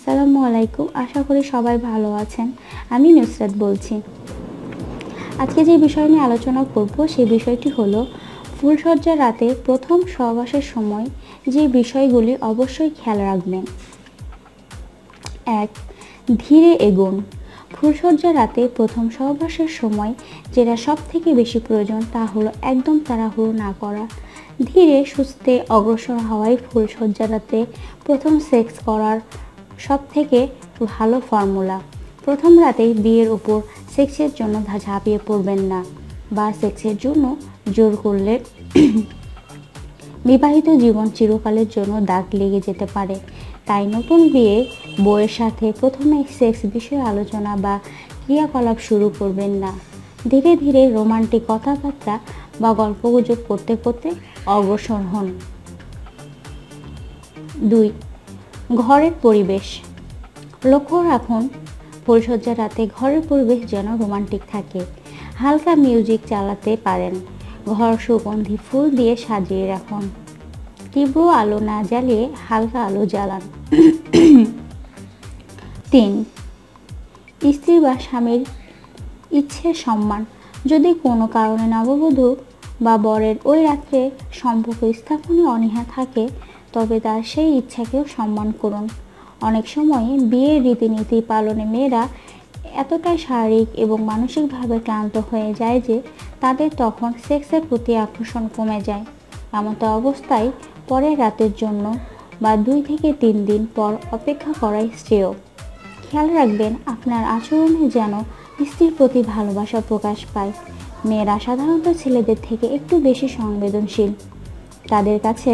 আসসালামু আলাইকুম। আশা করি সবাই ভালো আছেন। আমি নুসরাত বলছি। আজকে যে বিষয় নিয়ে আলোচনা করব সেই বিষয়টি হলো ফুলসজ্জার রাতে প্রথম সহবাসের সময় যে বিষয়গুলি অবশ্যই খেয়াল রাখবেন। 1. ধীরে এগোন। ফুলসজ্জার রাতে প্রথম সহবাসের সময় যেটা সবথেকে বেশি প্রয়োজন তা হলো একদম তাড়াহুড়ো না করা। ধীরে সুস্থে অগ্রসর হওয়াই ফুলসজ্জার রাতে প্রথম সেক্স করার সবথেকে ভালো ফর্মুলা। প্রথম রাতেই বিয়ের উপর সেক্সের জন্য ঝাঁপিয়ে পড়বেন না, বা সেক্সের জন্য জোর করলে বিবাহিত জীবন চিরকালের জন্য দাগ লেগে যেতে পারে। তাই নতুন বিয়ে বউয়ের সাথে প্রথমে সেক্স বিষয়ে আলোচনা বা ক্রিয়াকলাপ শুরু করবেন না। ধীরে ধীরে রোমান্টিক কথাবার্তা বা গল্পগুজব করতে করতে অগ্রসর হন। 2. ঘরের পরিবেশ। লক্ষ্য রাখুন ফুলসজ্জার রাতে ঘরের পরিবেশ যেন রোমান্টিক থাকে। হালকা মিউজিক চালাতে পারেন। ঘর সুগন্ধি ফুল দিয়ে সাজিয়ে রাখুন। তীব্র আলো না জ্বালিয়ে হালকা আলো জ্বালান। 3. স্ত্রী বা স্বামীর ইচ্ছের সম্মান। যদি কোনো কারণে নববধূ বা বরের ওই রাত্রে সম্পর্ক স্থাপনে অনীহা থাকে, তবে তার সেই ইচ্ছাকেও সম্মান করুন। অনেক সময় বিয়ের রীতিনীতি পালনে মেয়েরা এতটাই শারীরিক এবং মানসিকভাবে ক্লান্ত হয়ে যায় যে তাদের তখন সেক্সের প্রতি আকর্ষণ কমে যায়। এমতো অবস্থায় পরের রাতের জন্য বা 2 থেকে 3 দিন পর অপেক্ষা করাই শ্রেয়। খেয়াল রাখবেন আপনার আচরণে যেন স্ত্রীর প্রতি ভালোবাসা প্রকাশ পায়। মেয়েরা সাধারণত ছেলেদের থেকে একটু বেশি সংবেদনশীল। তাদের কাছে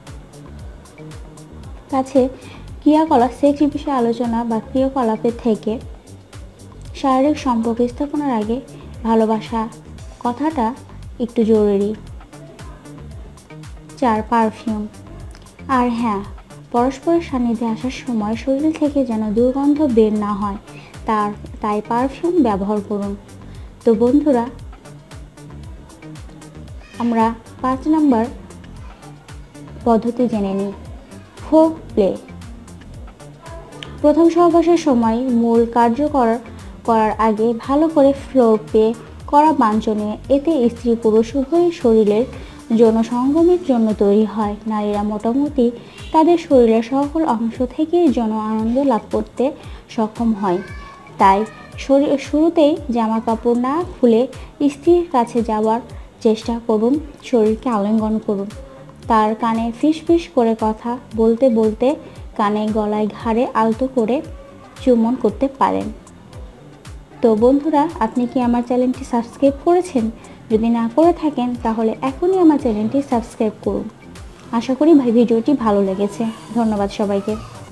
ক্রিয়াকলাপ সেক্স বিষয়ে আলোচনা বা ক্রিয়াকলাপের থেকে শারীরিক সম্পর্ক স্থাপনের আগে ভালোবাসা কথাটা একটু জরুরি। 4. পারফিউম। আর হ্যাঁ, পরস্পরের সান্নিধ্যে আসার সময় শরীর থেকে যেন দুর্গন্ধ বের না হয়, তাই পারফিউম ব্যবহার করুন। তো বন্ধুরা, আমরা 5 নম্বর পদ্ধতি জেনে নিই, ফোর প্লে। প্রথম সহবাসের সময় মূল করার আগে ভালো করে ফ্লোর প্লে করা বাঞ্ছনীয়। এতে স্ত্রী পুরুষ উভয় শরীরের যৌন সঙ্গমের জন্য তৈরি হয়। নারীরা মোটামুটি তাদের শরীরের সকল অংশ থেকে যৌন আনন্দ লাভ করতে সক্ষম হয়। তাই শুরুতেই জামা কাপড় না খুলে স্ত্রীর কাছে যাওয়ার চেষ্টা করুন। শরীরকে আলিঙ্গন করুন। তার কানে ফিস ফিস করে কথা বলতে বলতে কানে, গলায়, ঘাড়ে আলতো করে চুম্বন করতে পারেন। তো বন্ধুরা, আপনি কি আমার চ্যানেলটি সাবস্ক্রাইব করেছেন? যদি না করে থাকেন তাহলে এখনই আমার চ্যানেলটি সাবস্ক্রাইব করুন। আশা করি ভিডিওটি ভালো লেগেছে। ধন্যবাদ সবাইকে।